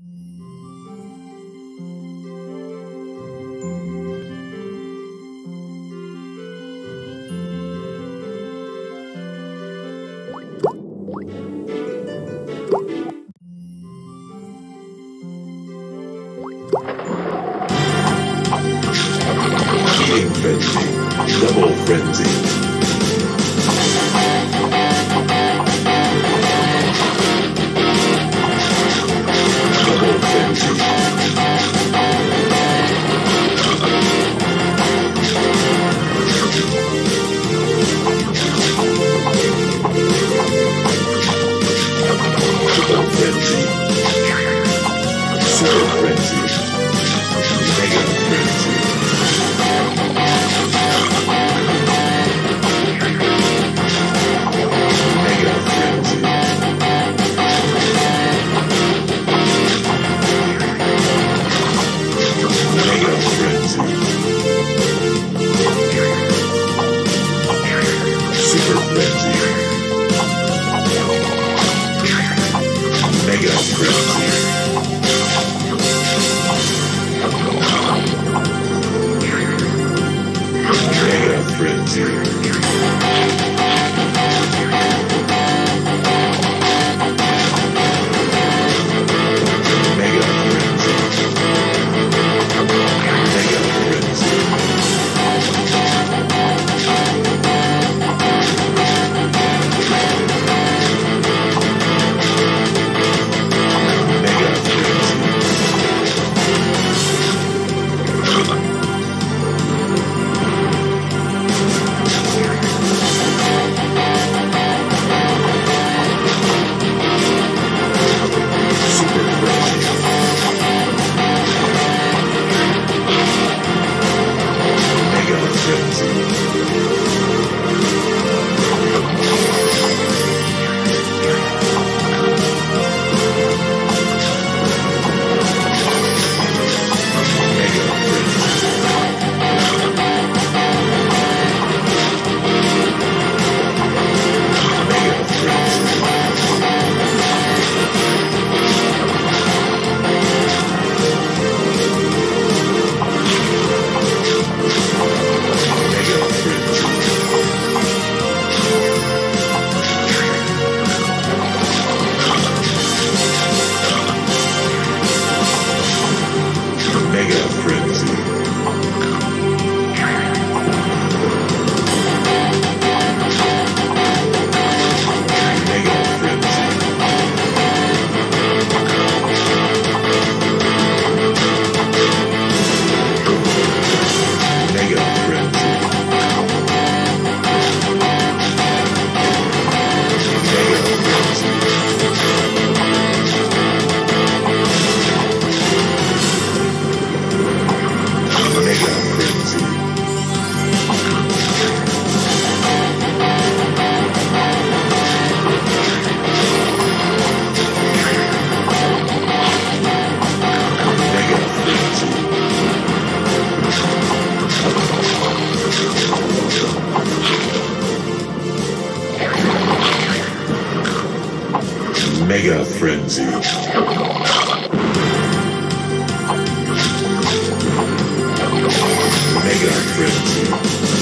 Eating frenzy. Double frenzy. Double frenzy. Triple frenzy. Super frenzy. Mega frenzy. Mega frenzy. Mega frenzy. Super frenzy. Mega frenzy. Mega frenzy. Mega frenzy. Mega frenzy. Mega Super frenzy. Mega frenzy. Mega frenzy. Mega frenzy. Mega frenzy. Mega frenzy. Mega frenzy. Mega frenzy. Mega frenzy. Mega frenzy. Mega frenzy. Mega frenzy. Mega frenzy.